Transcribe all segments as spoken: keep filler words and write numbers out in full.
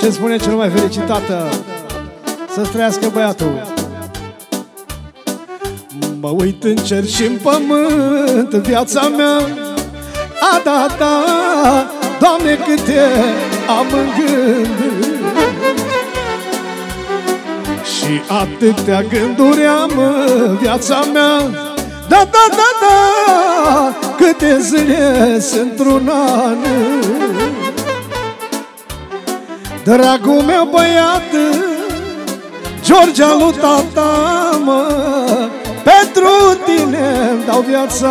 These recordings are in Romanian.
Ce spune cel mai felicitată? Să-ți trăiască băiatul. Mă uit în cer și în pământ, viața mea, a, da, da, Doamne, câte am în gând. Și atâtea gânduri am în viața mea, da, da, da, da, câte zile sunt într-un an. Dragul meu băiat, Georgia lui tata, mă, pentru tine-mi dau viața.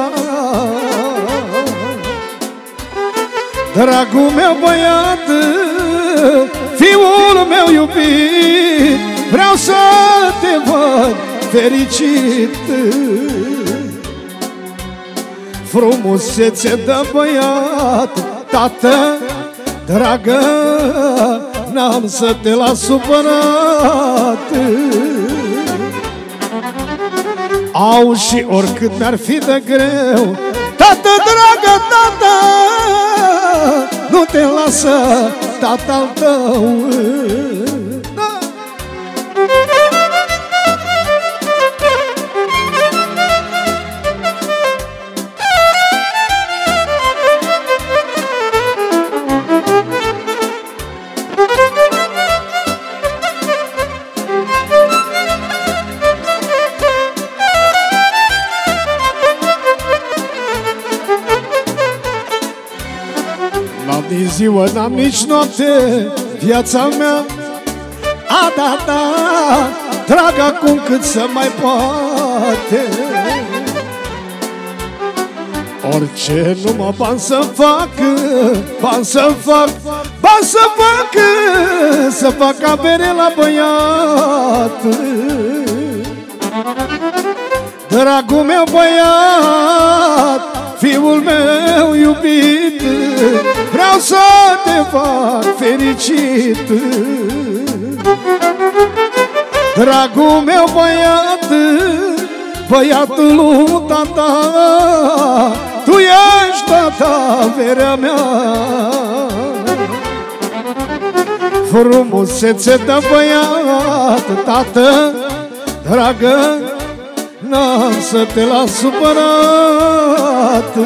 Dragul meu băiat, fiul meu iubit, vreau să te văd fericit. Frumusețe de băiat, tată, dragă, n-am să te las supărat. Au, și oricât mi-ar fi de greu, tată, dragă, tată, nu te lasă tata-l tău. N-am nici ziua, n-am nici noapte, viața mea, a, da, da, trag acum cât să mai poate. Orice numai bani să fac, bani să fac, bani să fac, să fac avere la băiat. Dragul meu băiat, fiul meu iubit, vreau să te fac fericit. Dragul meu băiat, băiatul lui tata, tu ești tata, averea mea. Frumusețe de băiat, tată, dragă, n-am să te las supărat.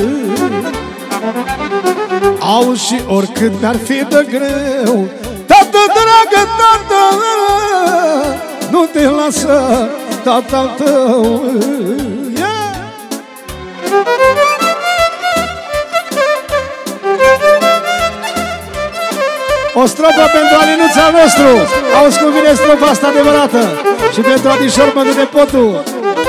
Au, și oricât mi-ar fi de greu, tată, dragă, tată, nu te lasă tata-l tău. Yeah! O strofă pentru Alinuța nostru. Auzi cum vine strofa asta adevărată. Și pentru Adișor Măgă de Potu.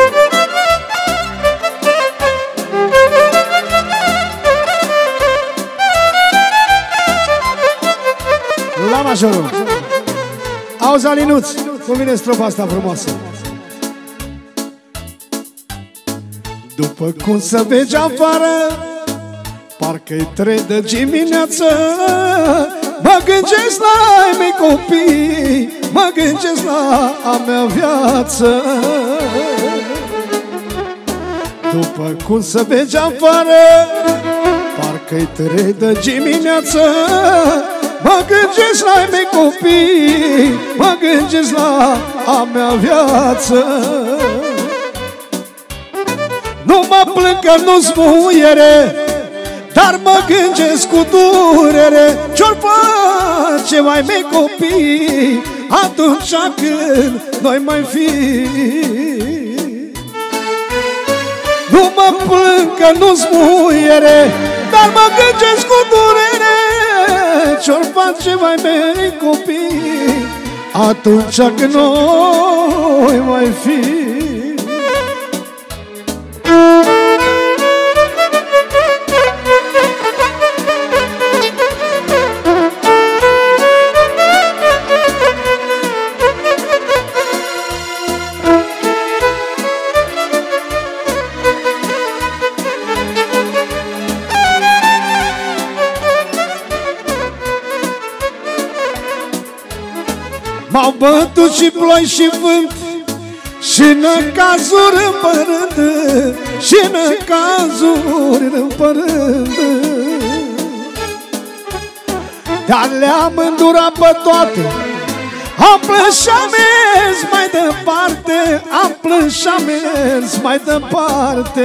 La majorul. Auzi, Alinuț, cum vine strofa asta frumoasă. După cum se vege afară, parcă-i trei de dimineață, mă gândesc la ai mei copii, mă gândesc la a mea viață. După cum se vege afară, parcă-i trei de dimineață, mă gândesc la ai mei copii, mă gândesc la a mea viață. Nu mă plâng că nu-s muiere, dar mă gândesc cu durere ce-or face mai mei copii atunci când noi mai fi. Nu mă plâng că nu-s muiere, dar mă gândesc cu durere ce-or face mai mei copii atunci când noi mai fi. M-au bătut și ploi și vânt, și năcazuri împărând, și năcazuri împărând. dar le-am îndurat pe toate. Am plâns și-am mers mai departe, am plâns și-am mers mai departe.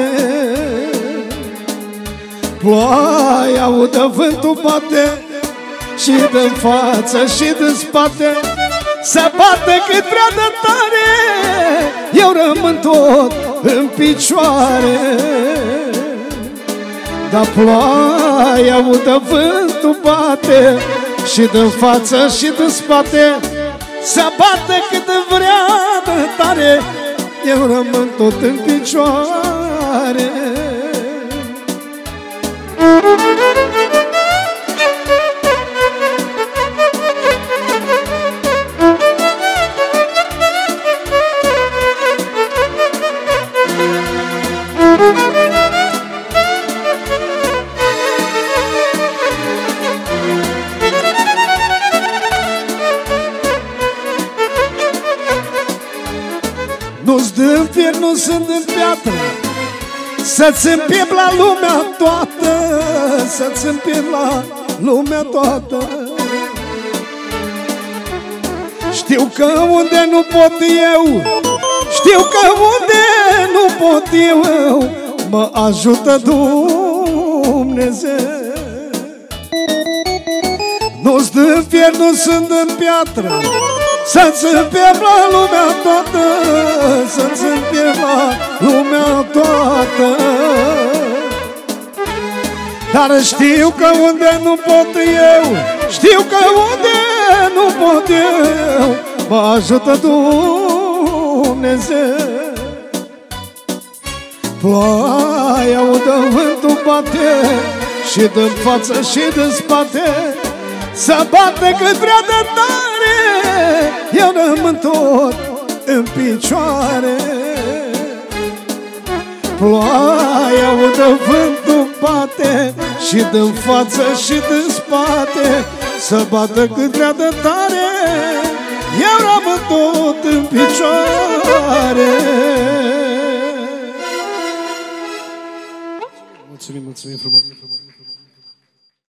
Ploaia udă, vântul bate, și de față și de spate, se bate cât vrea de tare, eu rămân tot în picioare. Dar ploaia udă, vântul bate, și de față și de spate, se bate cât vrea de tare, eu rămân tot în picioare. Nu-ți dă fier, nu sunt în piatră, să-ți împiem la lumea toată, să-ți împiem la lumea toată. Știu că unde nu pot eu, știu că unde nu pot eu, mă ajută Dumnezeu. Nu-ți dă fier, nu sunt în piatră, să-ți împiem la lumea toată, să-ți împiem la lumea toată. Dar știu că unde nu pot eu, știu că unde nu pot eu, mă ajută Dumnezeu. Ploaia udă, vântul bate, și de-n față și de spate, se bate cât vrea de tare, eu rămân tot în picioare. Ploaia udă, vântul bate, și de-n față și de spate, se bate cât vrea de tare, eu rămân tot în picioare. Mulțumim, mulțumim frumos.